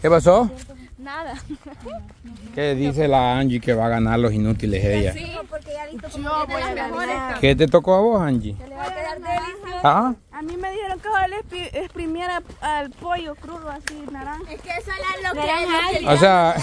¿Qué pasó? Nada. ¿Qué dice la Angie que va a ganar los inútiles ella? Sí, porque ya listo como voy a ganar. ¿Qué te tocó a vos, Angie? Se le va a quedar delicioso. ¿Ah? A mí me dijeron que ojalá exprimiera al pollo crudo así, naranja. Es que eso es lo que O sea,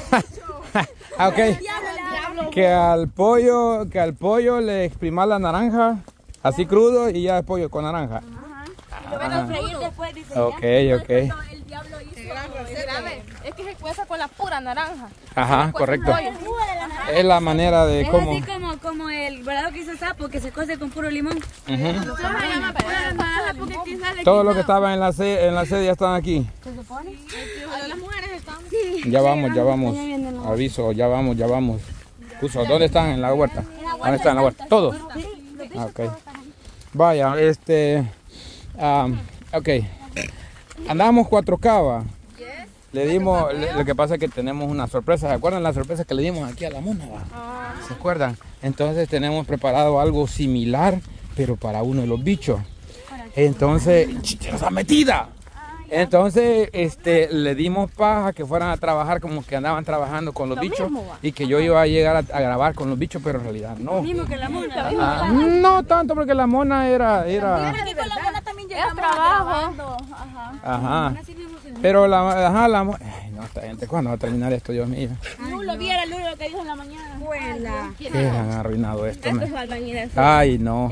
ok. Que al pollo le exprima la naranja así crudo y ya es pollo con naranja. lo van a freír después, dice. Ok. El diablo hizo es que se cueza con la pura naranja. Ajá, correcto. Es la manera de Es cómo. así como el volado que hizo Sapo, que se cose con puro limón. Todo lo que estaba en la sede ya están aquí. ¿Se supone? Las mujeres están. Ya vamos. Aviso, ya vamos. Puso, ¿dónde están? En la huerta. ¿Dónde están en la huerta? ¿Todos? Ok. Vaya, ok. Andamos 4K, ¿va? Le dimos, lo que pasa es que tenemos una sorpresa. ¿Se acuerdan la sorpresa que le dimos aquí a la mona? ¿Se acuerdan? Entonces tenemos preparado algo similar, pero para uno de los bichos. Entonces, ¡chicha metida! Entonces, le dimos paja que fueran a trabajar como que andaban trabajando con los bichos y que yo iba a llegar a grabar con los bichos, pero en realidad no. Mismo que la mona. No tanto porque la mona era... Aquí con la mona también llegamos trabajo. Ajá. Pero ay, no, esta gente, ¿cuándo va a terminar esto, Dios mío? Lulo, viera Lulo lo que dijo en la mañana. Abuela. ¿Qué han arruinado esto? Estos albañiles. Ay, no,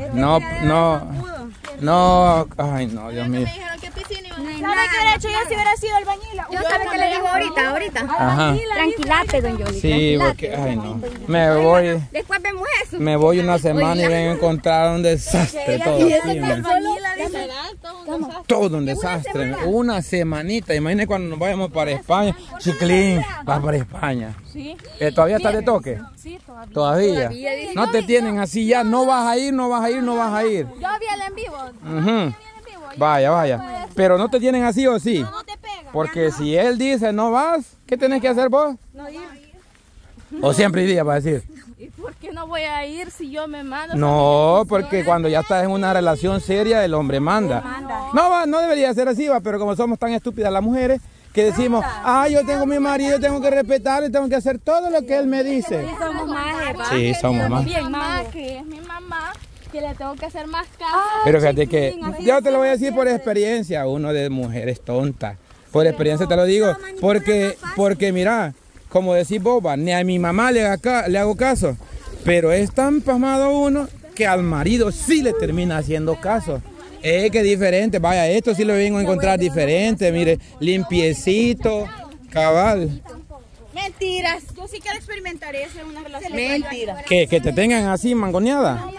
ay, no, Dios mío. Me dijeron que piscina iban a hacer. ¿Sabe qué hubiera hecho yo si hubiera sido albañila? Yo sabe que le digo ahorita. Ajá. Tranquilate, don Yoli. Sí, porque, ay, no. Me voy. Después vemos eso. Me voy una semana y vengo a encontrar un desastre todo aquí, man. Todo un desastre. Una semanita. Imagínate cuando nos vayamos para España. Chiclín, va para España. Sí. ¿Todavía está de toque? Sí, todavía. Todavía. No te tienen así ya. No vas a ir. Yo vi el en vivo. Ujú. Vaya. Pero no te tienen así o sí. No te pega. Porque si él dice no vas, ¿qué tenés que hacer vos? No ir. O siempre iría para decir. ¿Y por qué no voy a ir si yo me mando? No, porque cuando ya estás en una relación seria, el hombre manda. No debería ser así, va, pero como somos tan estúpidas las mujeres, que decimos, yo tengo mi marido, tengo que respetarlo y tengo que hacer todo lo que él me dice. Sí, somos más. Sí, somos más. Mi mamá, que es mi mamá, que le tengo que hacer más caso. Pero fíjate que, yo te lo voy a decir por experiencia, uno de mujeres tontas. Por experiencia te lo digo, porque mira, como decís boba, ni a mi mamá le hago caso, pero es tan pasmado uno que al marido sí le termina haciendo caso. Que diferente, vaya, esto sí lo vengo a encontrar diferente, mire, limpiecito, cabal. Mentiras. Yo sí quiero experimentar eso en una relación. Mentira. Que te tengan así mangoneada.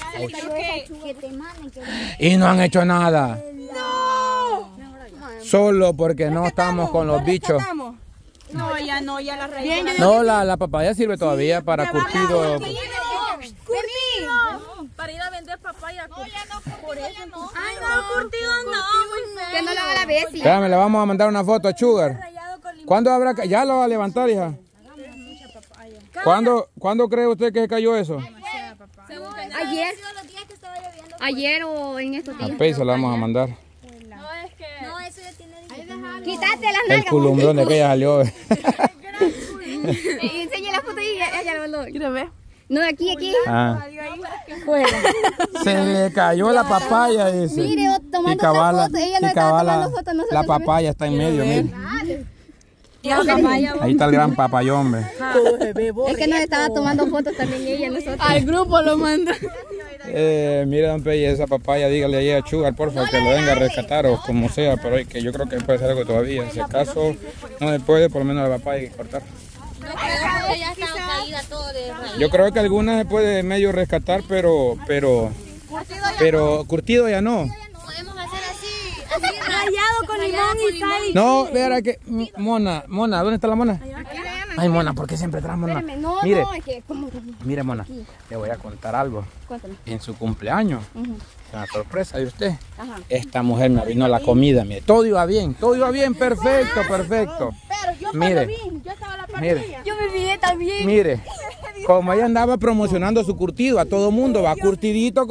Y no han hecho nada. Solo porque no estamos con los bichos. No, ya la raíz. No, la papaya sirve todavía para curtido. Para ir a vender papaya. No, ya no, por eso no. Ay, no, curtido no. Que no lo haga la vez. Espérame, le vamos a mandar una foto a Sugar. ¿Cuándo habrá? Ya lo va a levantar, hija. ¿Cuándo cree usted que se cayó eso? Ayer o en estos días. A Pei se la vamos a mandar. No, es que... No, eso ya tiene... Quítate las El nalgas. culumbrón de que ella salió. Y enseñe la foto y ella lo mandó. Quiero ver. No, aquí. Ah. Se le cayó la papaya, dice. Mire, tomando cabala, foto. Ella no estaba tomando fotos. Nosotros la papaya está en medio, mire. Ahí está el gran papayón, hombre. Es que nos estaba tomando fotos también ella, nosotros. Al grupo lo manda. Mira, don Pei, esa papaya, dígale ahí a Sugar, porfa, que lo venga a rescatar o como sea, pero que yo creo que puede ser algo todavía. Si acaso no se puede, por lo menos la papaya hay que cortar. Yo creo que algunas se puede medio rescatar, pero curtido ya no. Podemos hacer así. Rallado con limón y sal. No, verá que Mona, ¿dónde está la Mona? Ay, Mona, ¿por qué siempre traes Mona? Mire, es que como... mire, Mona, le voy a contar algo. Cuéntame. En su cumpleaños, una sorpresa de usted. Esta mujer me arruinó la comida, mire. Todo iba bien, perfecto. Pero yo Mire, yo estaba a la par mire. de ella. Yo me olvidé también. Mire, como ella andaba promocionando su curtido a todo mundo, va curtidito.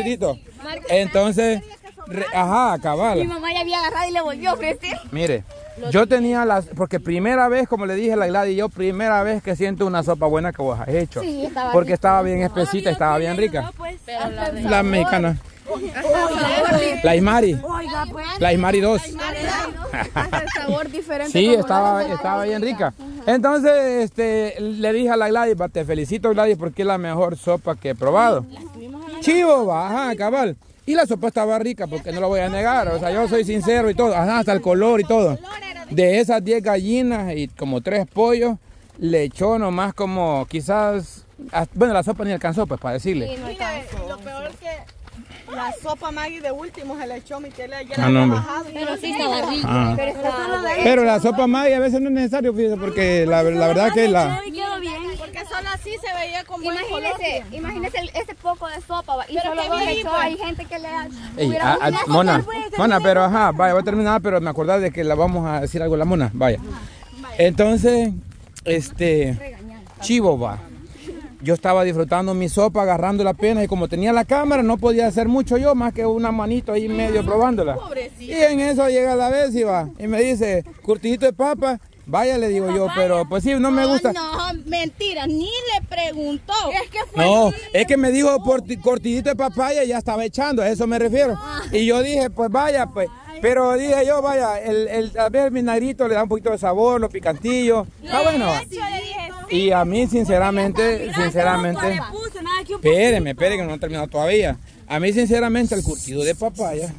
Entonces, Mi cabal. mamá ya había agarrado y le volvió a ofrecer. Mire, Yo tenía las, porque primera vez, como le dije a la Gladys, yo primera vez que siento una sopa buena que vos has hecho. Sí, estaba porque rica. estaba bien espesita, estaba bien rica. La mexicana. La Ismari. La Ismari 2. Hasta el sabor diferente. Sí, como estaba bien rica. Entonces, le dije a la Gladys, te felicito Gladys porque es la mejor sopa que he probado. Chivo, va, ajá, cabal. Y la sopa estaba rica porque no lo voy a negar. O sea, yo soy sincero y todo. Ajá, hasta el color y todo. De esas 10 gallinas y como 3 pollos, le echó nomás como quizás... Bueno, la sopa ni alcanzó, pues, para decirle. Sí, no alcanzó. Lo peor es que la sopa Maggie de último se le echó mi tele. Pero sí estaba rico. Ah. Pero estaba bueno. Pero la sopa Maggi a veces no es necesario, fíjese, porque la verdad que la... Quedó bien. Porque solo así se veía como Imagínese ese poco de sopa y pero solo que dos bien, echó. pues. Hay gente que le Ey, Mona, pero ajá, vaya, voy a terminar, pero me acordás de que la vamos a decir algo a la Mona, vaya. Entonces, Chivo, va. Yo estaba disfrutando mi sopa, agarrando la pena y como tenía la cámara no podía hacer mucho yo, más que una manito ahí medio probándola. Y en eso llega la vez y va, y me dice, curtidito de papa, vaya le digo yo, pero pues sí, no me gusta. No, mentira, ni le preguntó. Es que fue No, es que me dijo cortidito de papaya y ya estaba echando, a eso me refiero. Y yo dije, pues vaya, pues. Pero dije yo, vaya, a ver el vinagrito le da un poquito de sabor, los picantillos. Está bueno. Y a mí, sinceramente, espéreme, que no he terminado todavía. A mí, sinceramente, el curtido de papaya,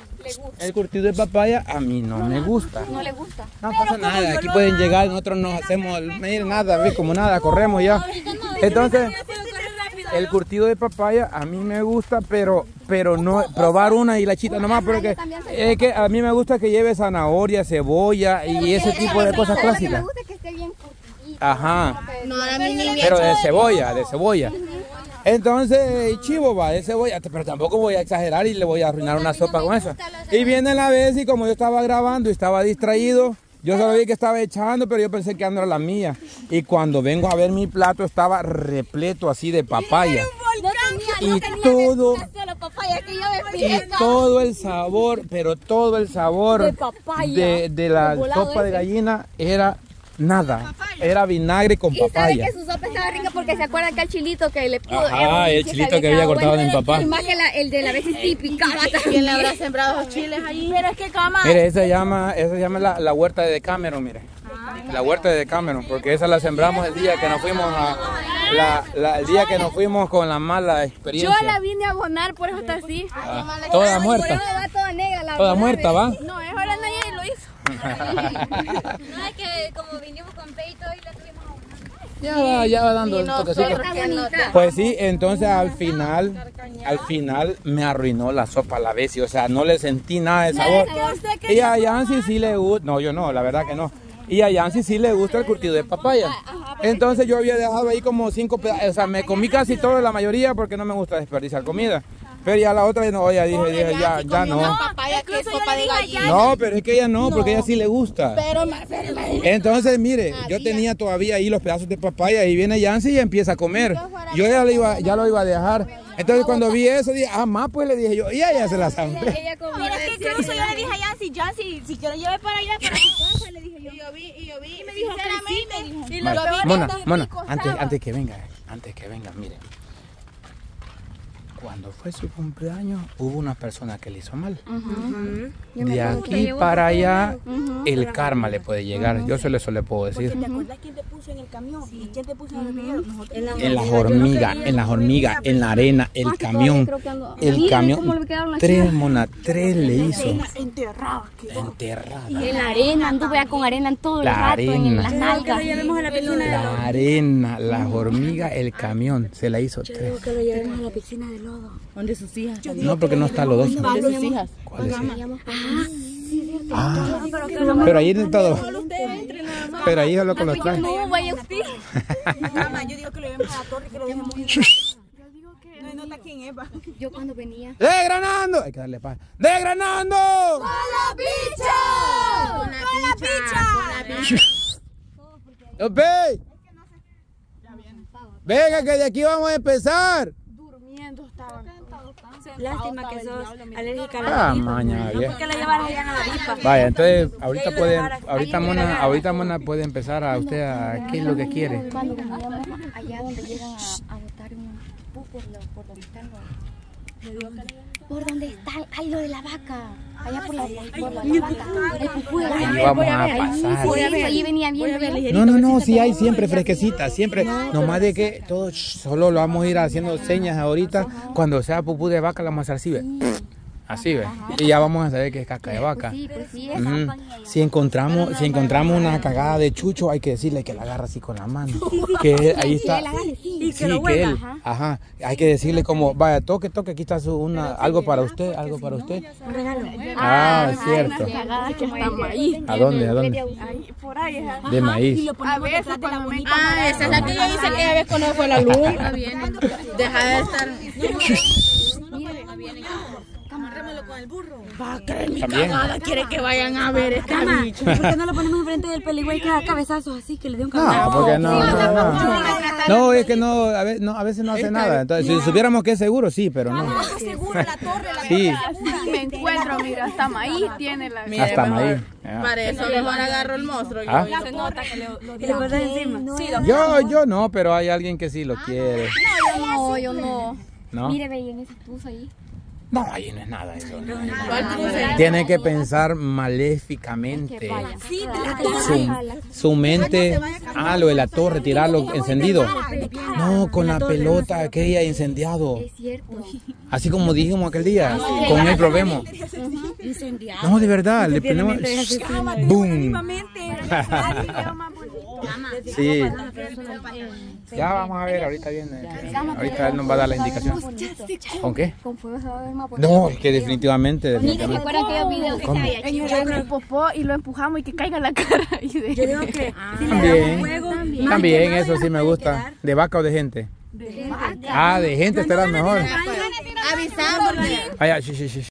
a mí no me gusta. no le gusta. No pasa nada, aquí pueden llegar, nosotros no hacemos nada, ¿ves? Como nada, corremos ya. Entonces, el curtido de papaya a mí me gusta, pero no probar una y la chita nomás, porque es que a mí me gusta que lleve zanahoria, cebolla y ese tipo de cosas clásicas. Me gusta que esté bien curtidito. Ajá, No, a mí ni me pero de cebolla. Entonces, chivo va, de cebolla, pero tampoco voy a exagerar y le voy a arruinar una sopa con eso. Y viene la vez y como yo estaba grabando y estaba distraído, yo solo vi que estaba echando, pero yo pensé que no era la mía. Y cuando vengo a ver mi plato estaba repleto así de papaya. Y todo el sabor, pero todo el sabor de la sopa de gallina era nada. Era vinagre con Y sabe papaya. que su sopa estaba rica porque se acuerdan que el chilito que le pudo. Ajá, el chilito que había cortado de mi papá. Y más que el de la vez sí picaba ¿Quién también. le habrá sembrado los chiles ahí? Pero es que cama. Mire, esa se llama la huerta de Decameron, mire. La huerta de Decameron, porque esa la sembramos el día que nos fuimos el día que nos fuimos con la mala experiencia. Yo la vine a abonar, por eso está así. Toda muerta. Por eso va toda negra la Toda verdad, muerta, ¿va? No, es ahora nadie lo hizo. No, es que como vinimos con peito y la tuvimos a Ya va dando el toquecito. Pero está bonita. Pues sí, entonces al final me arruinó la sopa a la vez, o sea, no le sentí nada de sabor. Y a Yancy sí le gusta, no, yo no, la verdad que no. Y a Yancy sí le gusta el curtido de papaya. Entonces yo había dejado ahí como 5 pedazos, o sea, me comí casi toda la mayoría porque no me gusta desperdiciar comida. Pero ya la otra no, ya dije, ya no. No, pero es que ella no, porque a ella sí le gusta. Entonces, mire, yo tenía todavía ahí los pedazos de papaya y viene Yancy y empieza a comer. Yo ya lo iba a dejar. Entonces cuando vi eso, dije, más pues le dije yo, y ella se la zampe. Pero es que incluso yo le dije a Yancy, si quiero llevar para allá, para mi casa, le dije yo. Y yo vi, y me dijo que sí, Mona, antes que venga, mire. Cuando fue su cumpleaños, hubo una persona que le hizo mal. De aquí para allá, el karma le puede llegar. Yo solo eso le puedo decir. ¿Te acuerdas quién te puso en el camión? ¿Y quién te puso en el bebedero? En las hormigas, en la arena, el camión. El camión. 3 le hizo. Enterrada. En la arena, anduve ya con arena en todo el rato, en las nalgas. La arena, las hormigas, el camión. Se la hizo 3. Que lo llevemos a la piscina de lodo. donde sus hijas. No, porque no está lodoso. Donde sus hijas. ¿Cuáles pero ahí de todo. Pero ahí solo con los trajes. No, vaya usted. Mamá, yo digo que lo llevemos a la torre y que lo dejemos en yo digo que no nota quién es, va. Yo cuando venía. ¡Desgranando! Hay que darle paz. ¡Desgranando! ¡Con la picha! ¡Con la picha! ¡Con la picha! ¡Ve! Venga, que de aquí vamos a empezar. Durmiendo estaban. Se Lástima que sos alérgica a la avispa. Maña, bien. ¿Por qué la llevaron allá a la avispa? Vaya, entonces ahorita Mona puede empezar a usted a qué es lo que quiere. Cuando vayamos allá donde llegan a botar un por donde están los... Por donde está, ay, lo de la vaca. Allá por la vaca. El pupú de la vaca. Ahí vamos a pasar. Ahí venía bien. No, sí hay siempre fresquecita, siempre. Nomás de que todo solo lo vamos a ir haciendo señas ahorita. Cuando sea pupú de vaca, la vamos a hacer así, ¿ve? Así, ¿ve? Y ya vamos a saber que es caca de vaca. Si encontramos una cagada de chucho, hay que decirle que la agarra así con la mano. Que ahí está. Sí, que él. Ajá. Hay que decirle como, vaya, toque, aquí está algo para usted, Un regalo. Ah, es cierto. ¿A dónde? Por ahí. De maíz. A veces cuando me... Ah, esa es la que yo hice aquella vez cuando fue la luz. Deja de estar... Amarrémoslo con el burro. Va a creer mi cagada, quiere que vayan a ver este bicho. ¿Por qué no lo ponemos enfrente del peligüey que da cabezazos así, que le dé un cabezazo? No, porque no, es que a veces no hace nada. Entonces, si supiéramos que es seguro, sí, pero no. Seguro la torre, la sí. me encuentro, mira, hasta maíz tiene la... Hasta maíz. Para eso mejor agarro el monstruo. Se nota que le pones encima. Yo no, pero hay alguien que sí lo quiere. No, yo no. ¿No? Mire, ve en ese tuzo ahí. No, ahí no es nada eso. Tiene que pensar maléficamente. Su mente, lo de la torre, tirarlo encendido. No, con la pelota aquella incendiado. Es cierto. Así como dijimos aquel día, con él probemos. No, de verdad, le ponemos... ¡Boom! Sí. Ya vamos a ver, ahorita viene. Ahorita él nos va a dar la indicación. ¿Con qué? Con fuego se va a ver más. No, es que definitivamente. ¿Recuerdan aquellos videos que estaba en el popó y lo empujamos y que caiga la cara? Yo digo que si le damos fuego, también eso sí me gusta. ¿De vaca o de gente? De vaca. De gente estará mejor. Avisamos. Sí.